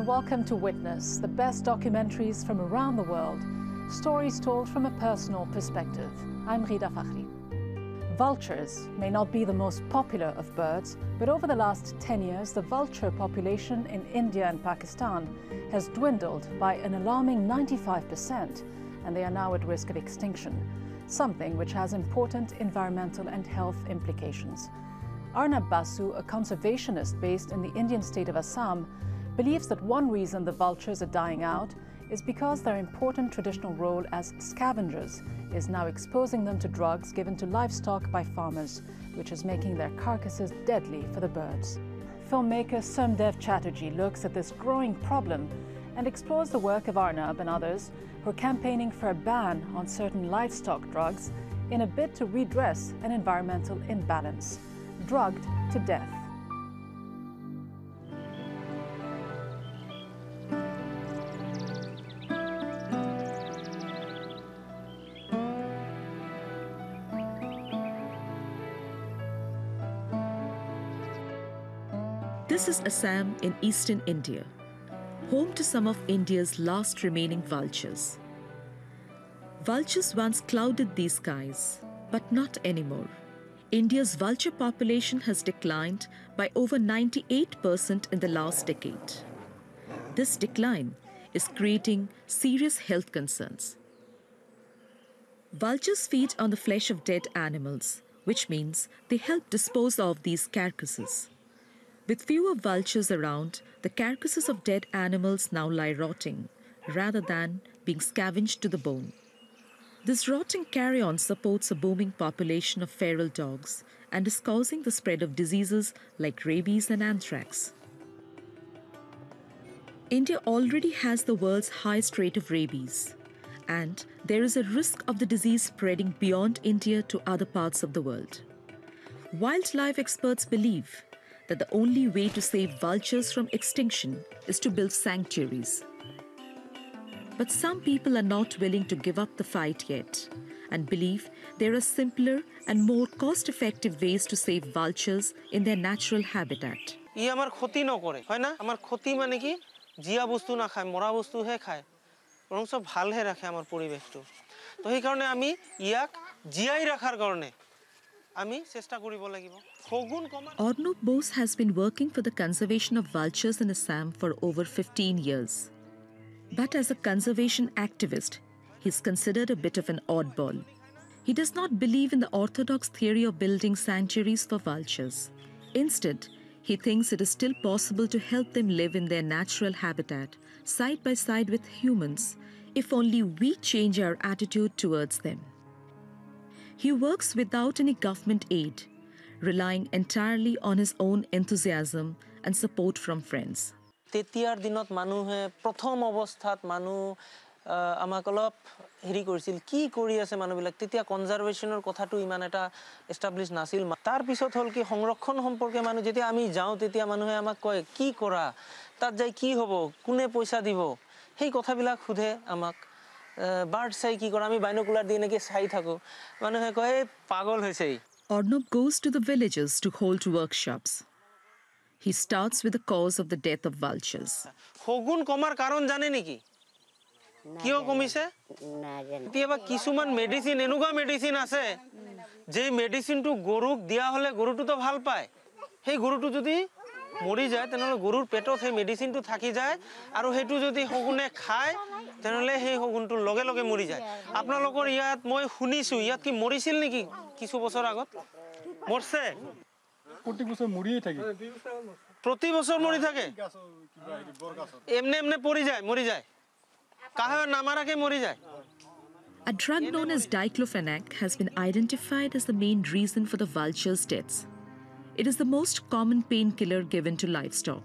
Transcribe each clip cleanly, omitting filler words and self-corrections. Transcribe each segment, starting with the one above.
welcome to Witness, the best documentaries from around the world, stories told from a personal perspective. I'm Rida Fakhri. Vultures may not be the most popular of birds, but over the last 10 years, the vulture population in India and Pakistan has dwindled by an alarming 95%, and they are now at risk of extinction, something which has important environmental and health implications. Arnab Basu, a conservationist based in the Indian state of Assam, believes that one reason the vultures are dying out is because their important traditional role as scavengers is now exposing them to drugs given to livestock by farmers, which is making their carcasses deadly for the birds. Filmmaker Somdev Chatterjee looks at this growing problem and explores the work of Arnab and others who are campaigning for a ban on certain livestock drugs in a bid to redress an environmental imbalance. Drugged to death. This is Assam in eastern India, home to some of India's last remaining vultures. Vultures once clouded these skies, but not anymore. India's vulture population has declined by over 98% in the last decade. This decline is creating serious health concerns. Vultures feed on the flesh of dead animals, which means they help dispose of these carcasses. With fewer vultures around, the carcasses of dead animals now lie rotting, rather than being scavenged to the bone. This rotting carrion supports a booming population of feral dogs and is causing the spread of diseases like rabies and anthrax. India already has the world's highest rate of rabies, and there is a risk of the disease spreading beyond India to other parts of the world. Wildlife experts believe that the only way to save vultures from extinction is to build sanctuaries. But some people are not willing to give up the fight yet and believe there are simpler and more cost-effective ways to save vultures in their natural habitat. আমার ক্ষতি নকরে হয় না আমার ক্ষতি মানে কি জিয়া বস্তু না খায় মরা বস্তু হে খায় বরং সব ভালহে রাখে আমার পরিবেশটো তো এই কারণে আমি ইয়াক জিয়াই রাখার কারণে আমি চেষ্টা কৰিব লাগিব ফগুন কমা Arnab Bose has been working for the conservation of vultures in Assam for over 15 years. But as a conservation activist, he's considered a bit of an oddball. He does not believe in the orthodox theory of building sanctuaries for vultures. Instead, he thinks it is still possible to help them live in their natural habitat, side by side with humans, if only we change our attitude towards them. He works without any government aid, relying entirely on his own enthusiasm and support from friends. তেতিয়াৰ দিনত মানুহে প্ৰথম অৱস্থাত মানুহ আমাক অলপ হেৰি কৰিছিল কি কৰি আছে মানুহবিলাক তেতিয়া কনজাৰভেশ্যনৰ কথাটো ইমান এটা এস্টাবলিশ নাছিল তাৰ পিছত হল কি সংৰক্ষণ সম্পৰ্কে মানুহ যেতিয়া আমি যাওঁ তেতিয়া মানুহে আমাক কয় কি কৰা তাত যাই কি হ'ব কোনে পইচা দিব সেই কথাবিলাক খুধে আমাক বাৰ্ড চাই কি কৰা আমি বাইনোকুলাৰ দি নেকি চাই থাকো মানুহে কয় পাগল হৈছে Arnab goes to the villages to hold workshops. He starts with the cause of the death of vultures. ফগুন কমাৰ কাৰণ জানে নেকি কিয় কমিছে না জানো এতিয়া কিছুমান মেডিসিন এনেকুৱা মেডিসিন আছে যে মেডিসিনটো গৰুক দিয়া হলে গৰুটো তো ভাল পায় সেই গৰুটো যদি মৰি যায় তেনেহলে গৰুৰ পেটত সেই মেডিসিনটো থাকি যায় আৰু হেতু যদি হগুনে খায় তেনেহলে সেই হগুনটো লগে লগে মৰি যায় আপোনালোকৰ ইয়াত মই শুনিছো ইয়াত কি মৰিছিল নেকি কিছু বছৰ আগত মৰছে প্ৰতি বছৰ মৰিয়ে থাকে প্ৰতি বছৰ মৰি থাকে এমনে এমনে মৰি যায় কাহে নামাৰাকে মৰি যায় A drug known as diclofenac has been identified as the main reason for the vultures' deaths. It is the most common painkiller given to livestock.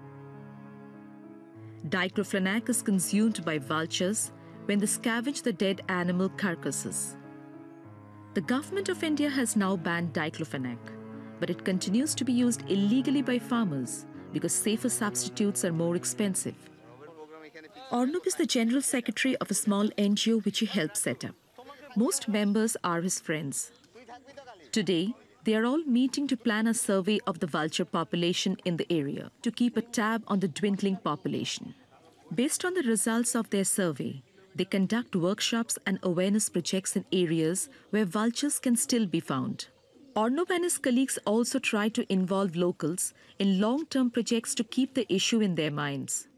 Diclofenac is consumed by vultures when they scavenge the dead animal carcasses. The government of India has now banned diclofenac, but it continues to be used illegally by farmers because safer substitutes are more expensive. Arnab is the general secretary of a small NGO which he helped set up. Most members are his friends. Today, They are all meeting to plan a survey of the vulture population in the area to keep a tab on the dwindling population. Based on the results of their survey, they conduct workshops and awareness projects in areas where vultures can still be found. Arnob and his colleagues also try to involve locals in long-term projects to keep the issue in their minds.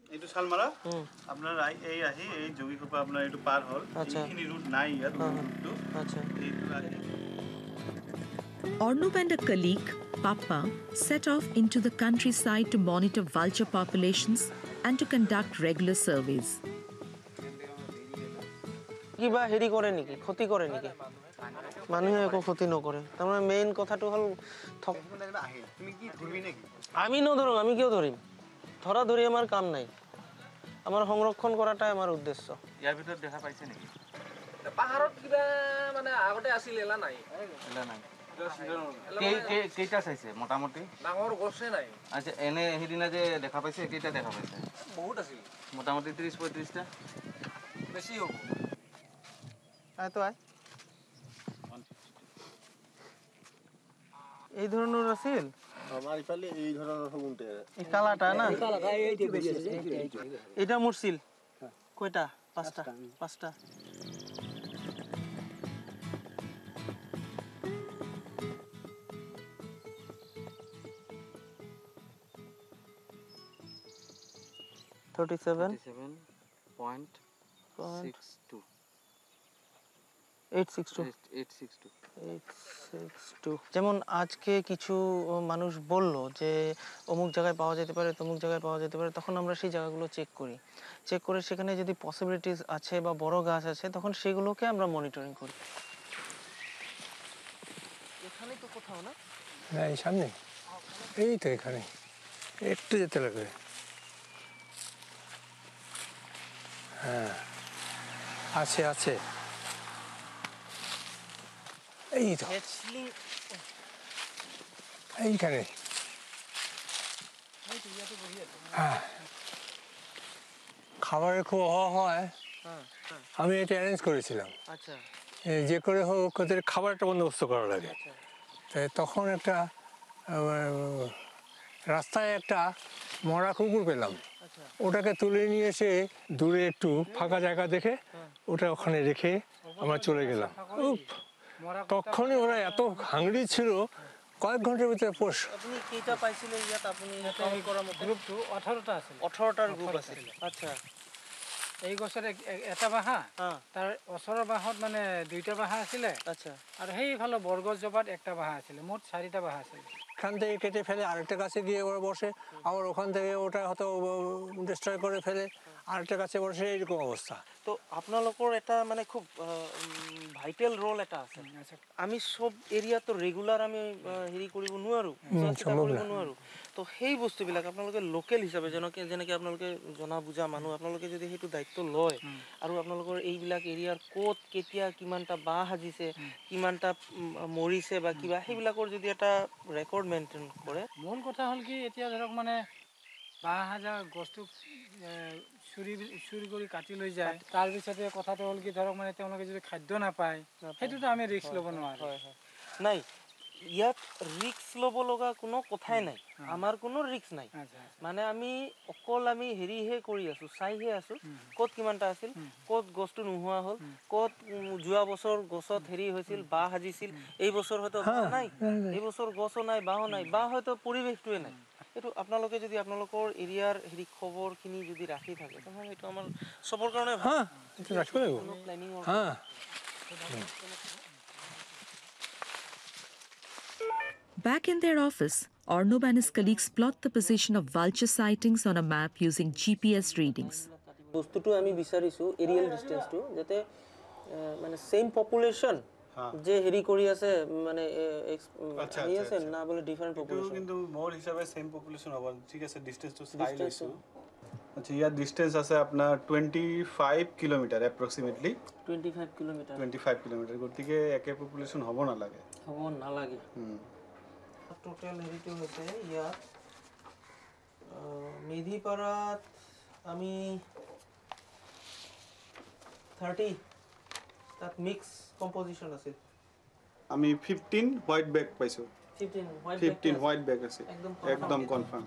Arnob and a colleague, Papa, set off into the countryside to monitor vulture populations and to conduct regular surveys. কিবা হেৰি কৰে নেকি ক্ষতি কৰে নেকি মানুহে একো ক্ষতি নকৰে তাৰমানে মেইন কথাটো হল তুমি কি ধৰিবি নেকি আমি নধৰো আমি কিয় ধৰিম ধৰা ধৰি আমাৰ কাম নাই আমাৰ সংৰক্ষণ কৰাটাই আমাৰ উদ্দেশ্য ইয়াৰ ভিতৰত দেখা পাইছে নেকি পাহাৰত কিবা মানে আগতে আছিল এলা নাই কেইটা চাইছে মোটামুটি ডাঙৰ গছে নাই আচ্ছা এনে হেদিনা যে দেখা পাইছে কেইটা দেখা পাইছে বহুত আছিল মোটামুটি 30-35 টা বেছি হ'ব তো আয় এই ধরনের আছিল আমার ইফালে এই ধরনের সবুনতে এই কালাটা না এটা মুরছিল কয়টা পাঁচটা যেমন আজকে কিছু মানুষ বলল যে অমুক জায়গায় পাওয়া যেতে পারে তমুক জায়গায় পাওয়া যেতে পারে তখন আমরা সেই জায়গাগুলো চেক করে সেখানে যদি পসিবিলিটিস আছে বা বড় গাছ আছে তখন সেগুলোকে আমরা মনিটরিং করি এখানেই তো কোথাও না না এই সামনে এই তো এখানে একটু যেতে লাগবে হ্যাঁ আছে এই তো এইখানে হ্যাঁ খাবারের খুব অভাব হয় আমি এটা অ্যারেঞ্জ করেছিলাম আচ্ছা যে করে হোক ওদের খাবারটা বন্দোবস্ত করা লাগে তাই তখন একটা রাস্তায় একটা মরা কুকুর পেলাম ওটাকে তুলে নিয়ে এসে দূরে একটু ফাঁকা জায়গা দেখে ওটা ওখানে রেখে আমরা চলে গেলাম তখনই ওরা এত হাংরি ছিল কয়েক ঘন্টার ভিতরে পোষ আপনি কিটা পাইছিলেন ইয়াত আপনি কাউন্ট করা মতে গ্রুপটো 18টা আছিল 18টাৰ গ্ৰুপ আছিল আচ্ছা এই গছৰ এটা বাহা তাৰ ওচৰৰ বাহত মানে দুইটা বাহা আছিল আচ্ছা আৰু সেইফালে বৰগছ জবাত একটা বাহা আছিল মোট 4টা বাহা আছিল এখান থেকে কেটে ফেলে আরেকটা গাছে গিয়ে ওরা বসে আবার ওখান থেকে ওটা হয়তো ডিস্ট্রয় করে ফেলে আরেকটা গাছে বসে এরকম অবস্থা তো আপোনালোকৰ এটা মানে খুব ভাইটেল ৰোল এটা আছে আমি সব এৰিয়া তো ৰেগুলাৰ আমি হেৰি কৰিব নোৱাৰো নোৱাৰো তো সেই বস্তুবিলাক আপোনালোকে লোকেল হিচাপে যেনেকৈ আপোনালোকে জনা বুজা মানুহ আপোনালোকে যদি সেইটো দায়িত্ব লয় আৰু আপোনালোকৰ এইবিলাক এৰিয়াৰ ক'ত কেতিয়া কিমানটা বাঁহ সাজিছে কিমানটা মৰিছে বা কিবা সেইবিলাকৰ যদি এটা ৰেকৰ্ড মেইনটেইন কৰে মূল কথা হ'ল কি এতিয়া ধৰক মানে বাঁহ সাজা গছটো চুৰি কৰি কাটি লৈ যায় তাৰপিছতে কথাটো হ'ল কি ধৰক মানে তেওঁলোকে যদি খাদ্য নাপায় সেইটোতো আমি ৰিস্ক ল'ব নোৱাৰো নাই ইয়াত ৰিস্ক ল'ব লগা কোনো কথাই নাই আমাৰ কোনো ৰিস্ক নাই মানে আমি অকল আমি হেৰিহে কৰি আছো চাইহে আছো ক'ত কিমানটা আছিল ক'ত গছটো নোহোৱা হ'ল ক'ত যোৱা বছৰ গছত হেৰি হৈছিল বাঁহ সাজিছিল এই বছৰ হয়তো নাই এই বছৰ গছো নাই বাঁহো নাই বা হয়তো পৰিৱেশটোৱে নাই এইটো আপোনালোকে যদি আপোনালোকৰ এৰিয়াৰ হেৰি খবৰখিনি যদি ৰাখি থাকে তেনেহ'লে এইটো আমাৰ চবৰ কাৰণে হ্যাঁ এটা রাখতে লাগিব হ্যাঁ Back in their office, Arnob and his colleagues plot the position of vulture sightings on a map using GPS readings. বস্তুটো আমি বিচাৰিছো এৰিয়েল ডিসটেন্সটো যাতে মানে সেম পপুলেশন যে হেৰি কৰি আছে মানে আচ্ছা আছে না বলে ডিফারেন্ট পপুলেশন কিন্তু মোর হিসাবে সেম পপুলেশন হবে ঠিক আছে ডিসটেন্সটো চাই লৈছো আচ্ছা ইয়াৰ ডিসটেন্স আছে আপোনাৰ 25 কিলোমিটাৰ এপ্ৰক্সিমেটলি 25 কিলোমিটাৰ গতিকে একে পপুলেশন হ'ব নালাগে টোটাল হেৰিটো হৈছে ইয়াত মেধিপাৰাত আমি 30 তাত মিক্স কম্পোজিশন আছে আমি 15 হোয়াইট ব্যাগ পাইছো 15 হোয়াইট ব্যাগ আছে একদম confirm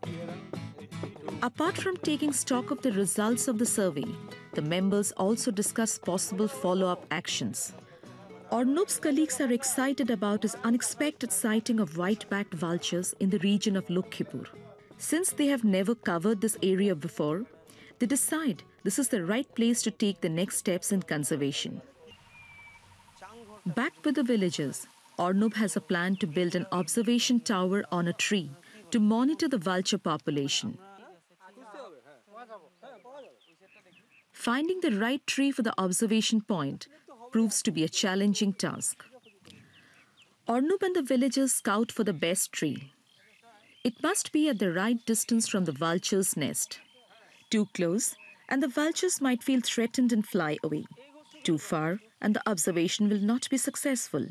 Apart from taking stock of the results of the survey, the members also discuss possible follow-up actions. Arnob's colleagues are excited about his unexpected sighting of white-backed vultures in the region of Lokhipur. Since they have never covered this area before, they decide this is the right place to take the next steps in conservation. Back with the villagers, Arnob has a plan to build an observation tower on a tree to monitor the vulture population. Finding the right tree for the observation point proves to be a challenging task. Arnob and the villagers scout for the best tree. It must be at the right distance from the vulture's nest. Too close, and the vultures might feel threatened and fly away. Too far, and the observation will not be successful.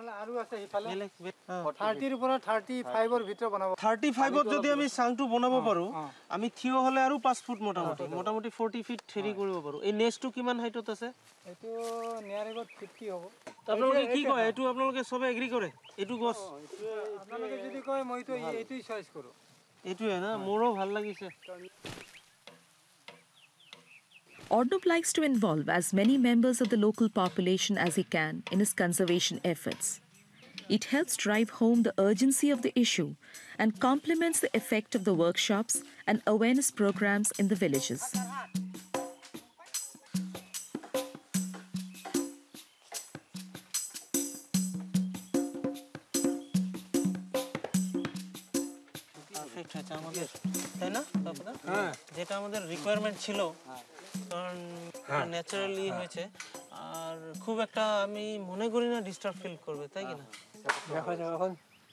30 ৰ পৰা 35 ৰ ভিতৰত বনাব 35 ত যদি আমি চাংটো বনাব পাৰো আমি থিয় হলে আৰু 5 ফুট মোটামুটি 40 ফিট থেৰি কৰিব পাৰো এই নেক্সটটো কিমান হাইটত আছে এটো নিয়াৰেগত 50 হ'ব আপোনালোকে কি কয় এটো আপোনালোকে সবে এগ্ৰি কৰে এটো গছ আপোনালোকে যদি কয় মই তো এইটোই চয়েস কৰো এটোৱে না মোৰো ভাল লাগিছে Arnob likes to involve as many members of the local population as he can in his conservation efforts. It helps drive home the urgency of the issue and complements the effect of the workshops and awareness programs in the villages. Perfect আছে আমাদের তাই না বাবা হ্যাঁ যেটা আমাদের requirement ছিল কারণ ন্যাচারালি হয়েছে আর খুব একটা আমি মনে করি না ডিস্টার্ব ফিল করবে তাই কি না দেখো এখন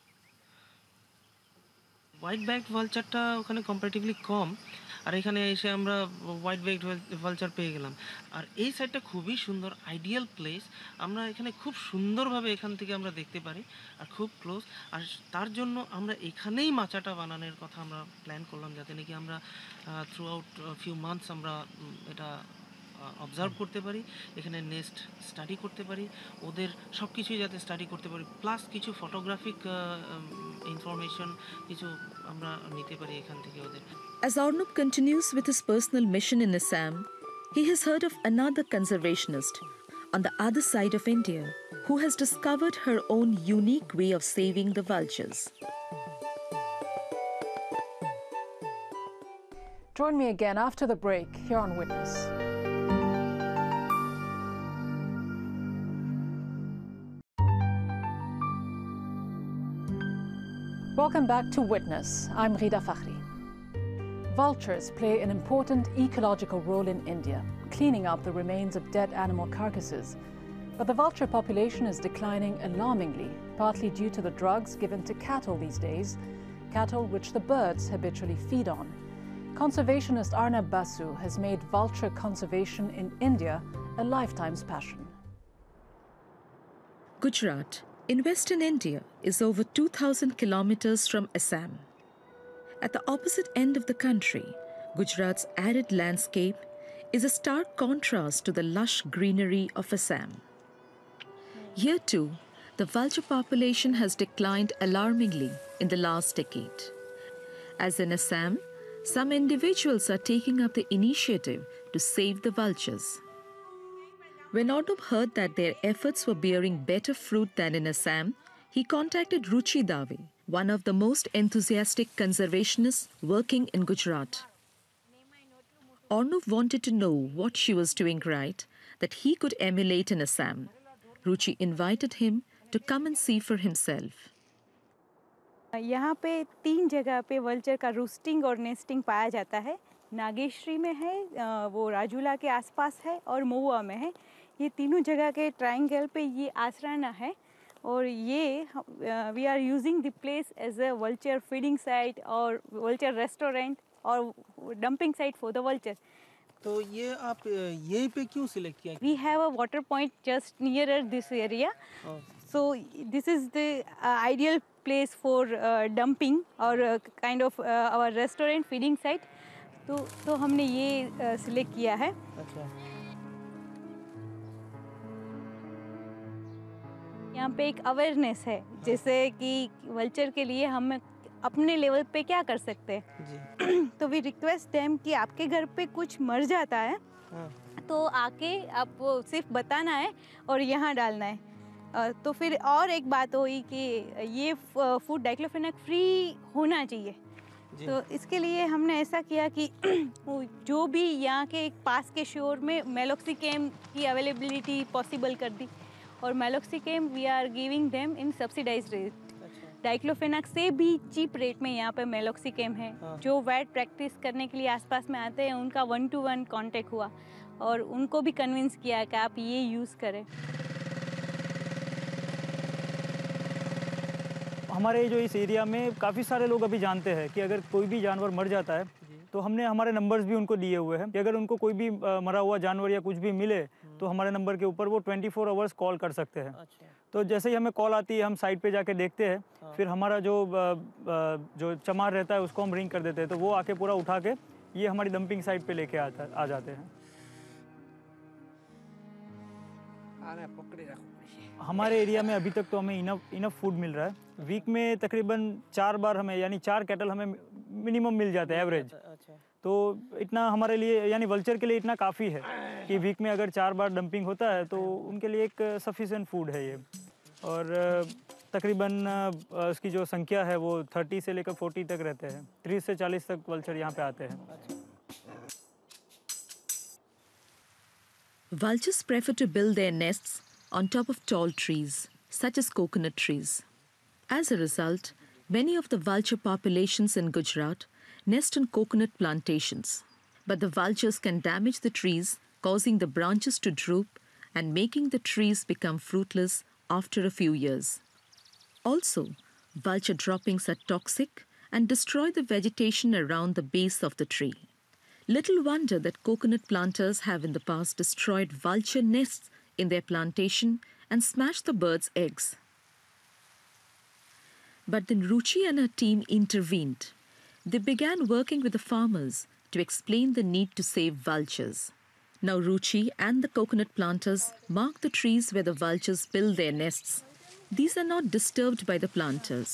হোয়াইট ব্যাকড ভালচারটা ওখানে কম্পারেটিভলি কম আর এখানে এসে আমরা হোয়াইট ব্যাকড ভালচার পেয়ে গেলাম আর এই সাইডটা খুবই সুন্দর আইডিয়াল প্লেস আমরা এখানে খুব সুন্দরভাবে এখান থেকে আমরা দেখতে পারি আর খুব ক্লোজ আর তার জন্য আমরা এখানেই মাচাটা বানানোর কথা আমরা প্ল্যান করলাম যাতে নাকি আমরা থ্রু আউট ফিউ মান্থস আমরা এটা অবজার্ভ করতে পারি এখানে নেক্সট স্টাডি করতে পারি ওদের সব কিছুই যাতে স্টাডি করতে পারি প্লাস কিছু ফটোগ্রাফিক ইনফরমেশন কিছু আমরা নিতে পারি এখান থেকে ওদের As Arnob continues with his personal mission in Assam, he has heard of another conservationist on the other side of India who has discovered her own unique way of saving the vultures. Join me again after the break here on Witness. Welcome back to Witness. I'm Rida Fakhri. Vultures play an important ecological role in India, cleaning up the remains of dead animal carcasses. But the vulture population is declining alarmingly, partly due to the drugs given to cattle these days, cattle which the birds habitually feed on. Conservationist Arnab Basu has made vulture conservation in India a lifetime's passion. Gujarat, in western India, is over 2,000 kilometers from Assam. At the opposite end of the country, Gujarat's arid landscape is a stark contrast to the lush greenery of Assam. Here too, the vulture population has declined alarmingly in the last decade. As in Assam, some individuals are taking up the initiative to save the vultures. When Arnob heard that their efforts were bearing better fruit than in Assam, he contacted Ruchi Dave, one of the most enthusiastic conservationists working in Gujarat. Arnob wanted to know what she was doing right that he could emulate in Assam. Ruchi invited him to come and see for himself. यहाँ पे 3 जगह पे vulture का रूस्टिंग और nesting पाया जाता है नागेश्वरी में है वो राजूला के आसपास है और महुआ में है ये तीनों जगह के ट्रायंगल पे ये आसराना है और ये we are using the place as a vulture feeding site और वल्चर रेस्टोरेंट और dumping site for the vulture तो ये आप यहीं पे क्यों सिलेक्ट किया we have a water point just near this area so this is the ideal place for dumping or kind of our restaurant feeding site तो हमने ये सिलेक्ट किया है अच्छा यहाँ पे एक अवेयरनेस है, जैसे कि वल्चर के लिए हम अपने लेवल पे क्या कर सकते हैं। तो वी रिक्वेस्ट देम कि आपके घर पे कुछ मर जाता है तो आके आपको सिर्फ बताना है और यहाँ डालना है। तो फिर और एक बात हुई कि ये फूड डाइक्लोफेनाक फ्री होना चाहिए। तो इसके लिए हमने ऐसा किया कि जो भी यहाँ के पास के शोर में मेलोक्सिकेम की अवेलेबिलिटी पॉसिबल कर दी, और meloxicam we are giving them in subsidised rate. Diclofenac से भी चीप रेट में यहाँ पे मेलोक्सिकेम है। जो वेट प्रैक्टिस करने के लिए आसपास में आते हैं उनका 1-to-1 कांटेक्ट हुआ और उनको भी कन्विंस किया कि आप ये यूज़ करें। हमारे जो इस एरिया में काफ़ी सारे लोग अभी जानते हैं कि अगर कोई भी जानवर मर जाता है तो हमने हमारे नंबर्स भी उनको दिए हुए हैं कि अगर उनको कोई भी मरा हुआ जानवर या कुछ भी मिले तो हमारे नंबर के ऊपर वो 24 आवर्स कॉल कर सकते हैं। तो जैसे ही हमें कॉल आती है हम साइट पे जाके देखते हैं, फिर हमारा जो चमार रहता है उसको हम रिंग कर देते हैं, तो वो आके पूरा उठा के ये हमारी डंपिंग साइट पे लेके आ जाते हैं। हमारे एरिया में अभी तक तो हमें इनफ फूड मिल रहा है। वीक में तकरीबन 4 बार हमें यानी 4 कैटल हमें मिनिमम मिल जाते हैं एवरेज। तो इतना हमारे लिए यानी वल्चर के लिए इतना काफ़ी है कि वीक में अगर 4 बार डंपिंग होता है तो उनके लिए एक सफिशिएंट फूड है ये। और तकरीबन उसकी जो संख्या है वो 30 से लेकर 40 तक रहते हैं। 30 से 40 तक वल्चर यहाँ पे आते हैं। Vultures prefer to build their nests on top of tall trees, such as coconut trees. As a result, many of the vulture populations in Gujarat nest on coconut plantations. But the vultures can damage the trees, causing the branches to droop and making the trees become fruitless after a few years. Also, vulture droppings are toxic and destroy the vegetation around the base of the tree. Little wonder that coconut planters have in the past destroyed vulture nests in their plantation and smashed the birds' eggs. But then Ruchi and her team intervened. They began working with the farmers to explain the need to save vultures. Now Ruchi and the coconut planters mark the trees where the vultures build their nests. These are not disturbed by the planters.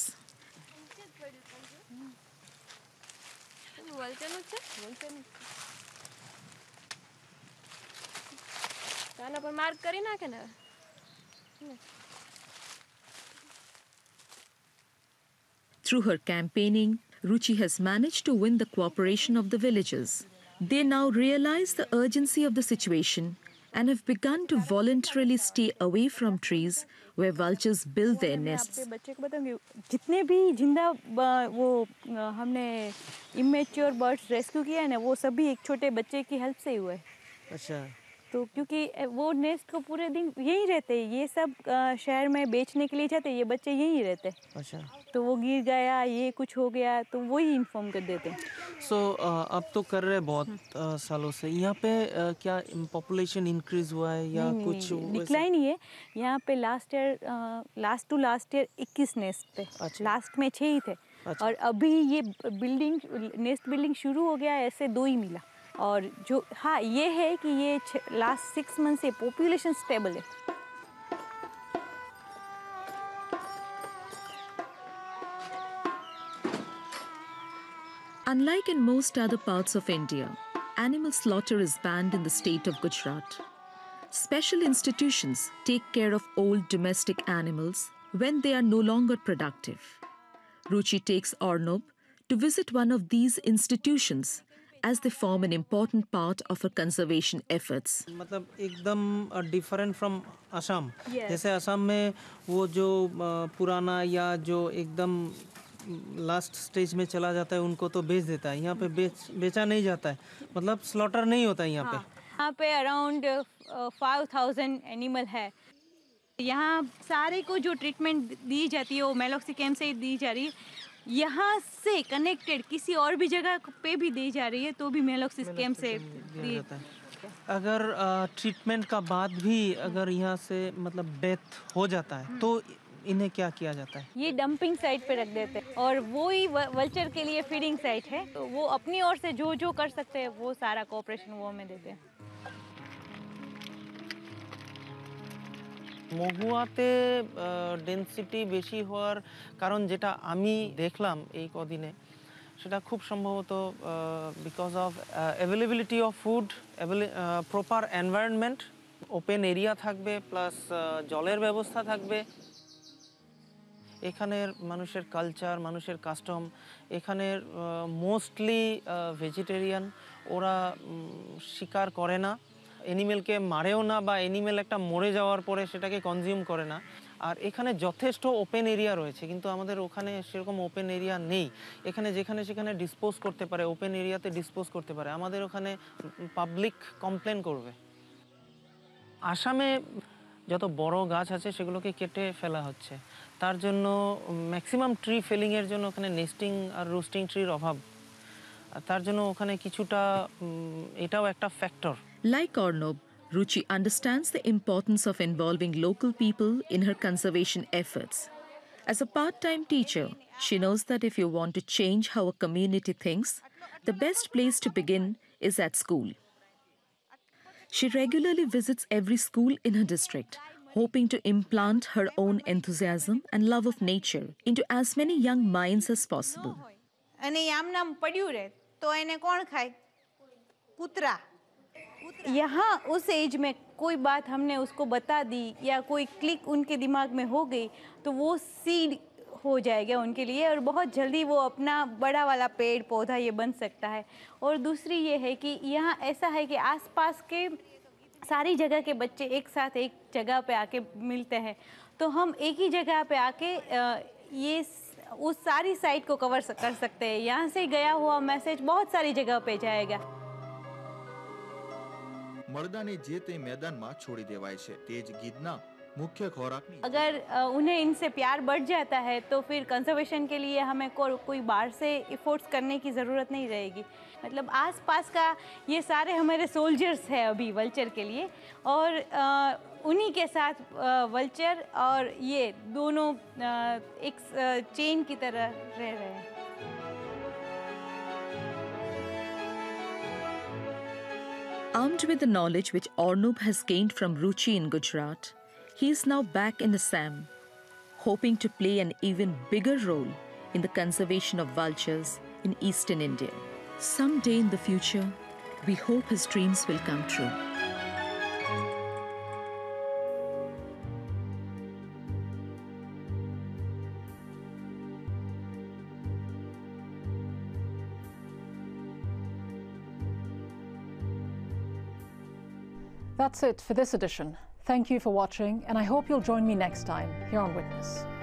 Through her campaigning, Ruchi has managed to win the cooperation of the villagers. They now realize the urgency of the situation and have begun to voluntarily stay away from trees where vultures build their nests. बच्चे को बताऊंगी, जितने भी जिंदा वो हमने immature birds rescue किया है ना, वो सभी एक छोटे बच्चे की हेल्प से ही हुआ है। अच्छा। तो क्योंकि वो नेस्ट को पूरे दिन यही रहते हैं, ये सब शहर में बेचने के लिए जाते हैं, ये बच्चे यही रहते हैं। अच्छा। तो वो गिर गया, ये कुछ हो गया, तो वही इन्फॉर्म कर देते हैं। सो अब तो कर रहे बहुत सालों से। यहाँ पे क्या पॉपुलेशन इंक्रीज हुआ है या नहीं, कुछ डिक्लाइन ही है। यहाँ पे last to last year 21 nest थे। अच्छा। लास्ट में 6 ही थे। अच्छा। और अभी ये नेस्ट बिल्डिंग शुरू हो गया, ऐसे 2 ही मिला। और जो हाँ ये है कि ये लास्ट 6 मंथ से पॉपुलेशन स्टेबल है। Unlike in most other parts of India, animal slaughter is banned in the state of Gujarat. Special institutions take care of old domestic animals when they are no longer productive. Ruchi takes Arnab to visit one of these institutions as they form an important part of her conservation efforts. मतलब एकदम different from Assam. Yes. जैसे असम में वो जो पुराना या जो एकदम लास्ट स्टेज में चला जाता है उनको तो बेच देता है। यहाँ पे बेचा नहीं जाता है, मतलब स्लॉटर नहीं होता है यहाँ पे। यहाँ पे अराउंड 5000 एनिमल है। यहाँ सारे को जो ट्रीटमेंट दी जाती है वो मेलोक्सिकेम से ही दी जा रही है। यहाँ से कनेक्टेड किसी और भी जगह पे भी दी जा रही है तो भी मेलोक्सिकेम से दी जाता है। अगर ट्रीटमेंट का बाद भी अगर यहाँ से मतलब डेथ हो जाता है तो इन्हें क्या किया जाता है? ये डंपिंग साइट पे रख देते हैं और वो ही वल्चर के लिए फीडिंग साइट है। तो वो अपनी ओर से जो कर सकते हैं वो सारा कोऑपरेशन वो हमें देते हैं। মহুয়াতে ডেনসিটি বেশি হওয়ার কারণ যেটা আমি দেখলাম এই কদিনে সেটা খুব সম্ভবত because of availability of food, proper environment, open area থাকবে, প্লাস জলের ব্যবস্থা থাকবে। এখানের মানুষের কালচার, মানুষের কাস্টম, এখানের মোস্টলি ভেজিটেরিয়ান, ওরা শিকার করে না, অ্যানিমেলকে মারেও না, বা অ্যানিমেল একটা মরে যাওয়ার পরে সেটাকে কনজিউম করে না। আর এখানে যথেষ্ট ওপেন এরিয়া রয়েছে, কিন্তু আমাদের ওখানে সেরকম ওপেন এরিয়া নেই। এখানে যেখানে সেখানে ডিসপোজ করতে পারে, ওপেন এরিয়াতে ডিসপোজ করতে পারে, আমাদের ওখানে পাবলিক কমপ্লেন করবে। আসামে যত বড় গাছ আছে সেগুলোকে কেটে ফেলা হচ্ছে, তার জন্য ম্যাক্সিমাম ট্রি ফেলিংয়ের জন্য ওখানে নেস্টিং আর রোস্টিং ট্রির অভাব, তার জন্য ওখানে কিছুটা এটাও একটা factor. Like Arnob, Ruchi understands the importance of involving local people in her conservation efforts. As a part-time teacher, she knows that if you want to change how a community thinks, the best place to begin is at school. She regularly visits every school in her district, hoping to implant her own enthusiasm and love of nature into as many young minds as possible. અને આમનામ પડ્યું રહે તો એને કોણ ખાય? કૂતરા. यहाँ उस एज में कोई बात हमने उसको बता दी या कोई क्लिक उनके दिमाग में हो गई तो वो सीड हो जाएगा उनके लिए, और बहुत जल्दी वो अपना बड़ा वाला पेड़ पौधा ये बन सकता है। और दूसरी ये है कि यहाँ ऐसा है कि आसपास के सारी जगह के बच्चे एक साथ एक जगह पे आके मिलते हैं, तो हम एक ही जगह पे आके ये उस सारी साइट को कवर कर सकते हैं। यहाँ से गया हुआ मैसेज बहुत सारी जगह पे जाएगा। मरदाने जे ते मैदाનમાં છોડી દેવાય છે, તે જ ગીધના मुख्य ખોરાકની। अगर उन्हें इनसे प्यार बढ़ जाता है तो फिर कंजर्वेशन के लिए हमें कोई बाहर से एफर्ट्स करने की ज़रूरत नहीं रहेगी। मतलब आसपास का ये सारे हमारे सोल्जर्स हैं अभी वल्चर के लिए, और उन्हीं के साथ वल्चर और ये दोनों एक चेन की तरह रह रहे हैं। Armed with the knowledge which Arnob has gained from Ruchi in Gujarat, he is now back in Assam, hoping to play an even bigger role in the conservation of vultures in eastern India. Someday in the future, we hope his dreams will come true. That's it for this edition. Thank you for watching, and I hope you'll join me next time here on Witness.